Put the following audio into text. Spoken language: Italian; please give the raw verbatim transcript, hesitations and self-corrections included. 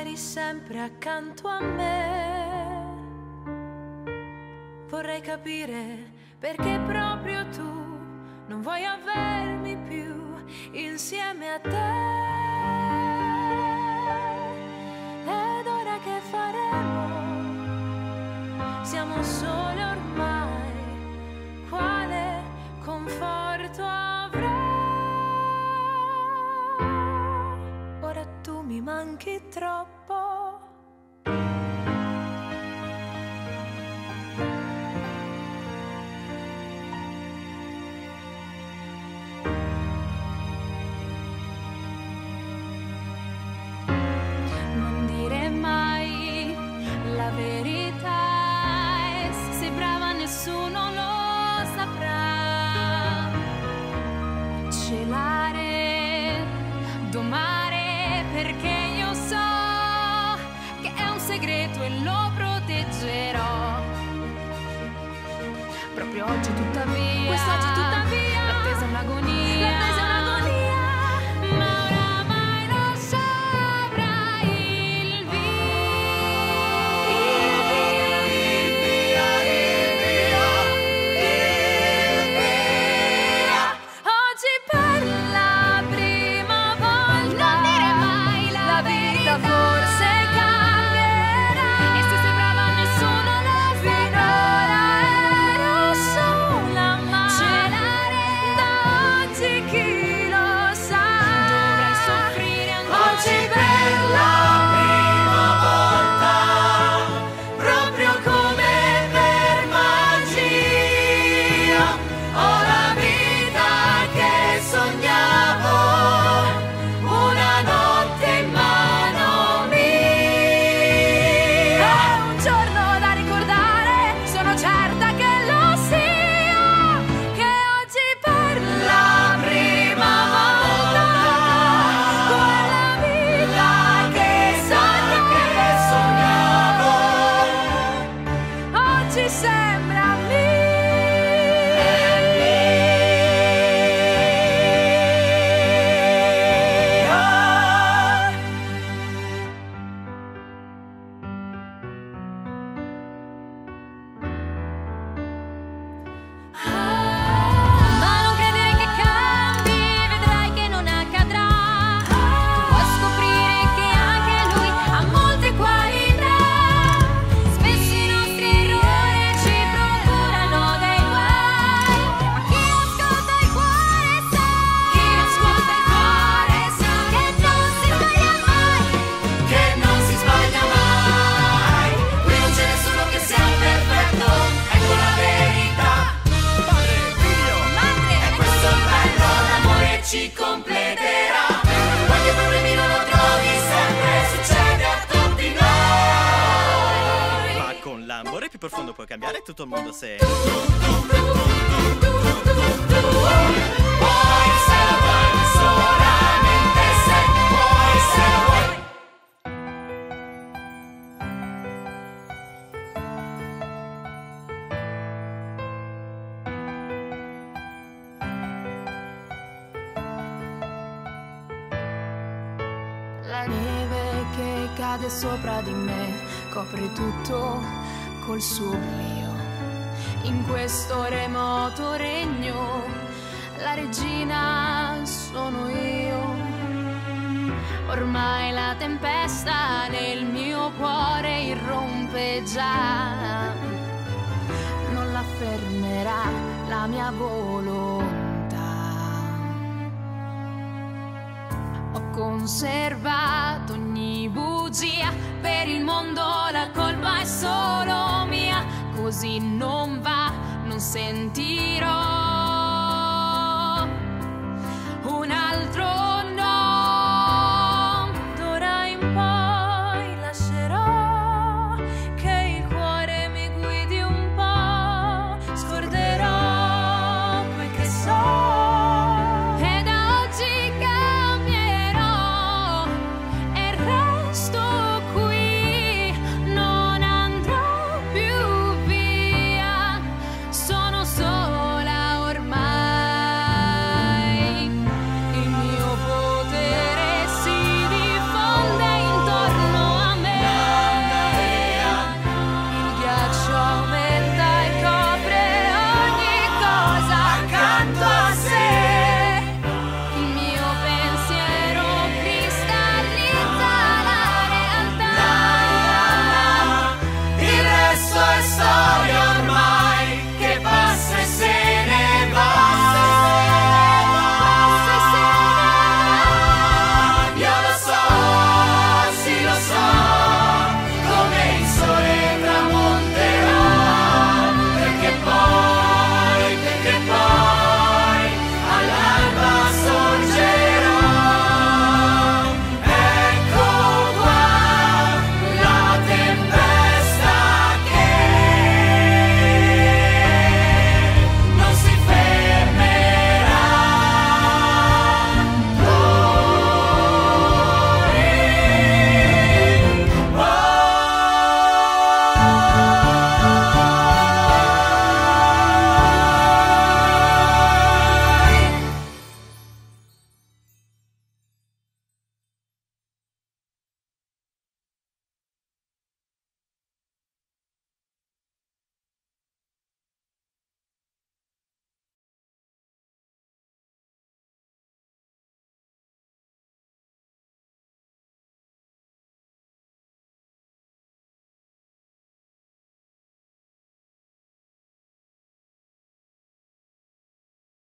eri sempre accanto a me. Vorrei capire perché proprio tu non vuoi avermi più insieme a te. Ed ora che faremo? Siamo soli ormai, quale conforto avrò? Ora tu mi manchi troppo. Non dire mai la verità, e se sei brava nessuno lo saprà. Celare, domare, perché io so che è un segreto e lo proteggerò. Proprio oggi tuttavia, quest'oggi tuttavia, l'attesa è un'agonia, l'attesa è un'agonia, ma oramai lo saprai il via, il via, il via, il via. Oggi per la prima volta, non dire mai la, la vita forse cambierà, e se sei brava nessuno lo finora ero sola, ma celare da oggi chi lo sa, dovrai soffrire ancora. Oggi per la prima volta, proprio come per magia, ho la vita che sognavo, una notte in mano mia. È un giorno da ricordare, sono certa che lo sia, che oggi per la prima volta, quella vita che sognavo, oggi sembra mia. Ma non credere che cambi, vedrai che non accadrà. Tu puoi scoprire che anche lui ha molte qualità. Spesso i nostri errori ci procurano dei guai, ma chi ascolta il cuore sa, chi ascolta il cuore sa che non si sbaglia mai, che non si sbaglia mai. Qui non c'è nessuno che sia perfetto, ecco la verità. Padre, figlio, Madre, e questo è il bello, l'amore ci completerà. Qualche problemino lo trovi sempre, succede a tutti noi. Ma con l'amore più profondo puoi cambiare tutto il mondo se... Vuoi se lo vuoi, solamente se vuoi se lo vuoi. la neve che cade sopra di me copre tutto col suo oblio. In questo remoto regno la regina sono io. Ormai la tempesta nel mio cuore irrompe già, non la fermerà la mia volontà. Ho conservato ogni bugia, per il mondo la colpa è solo mia, così non va, non sentirò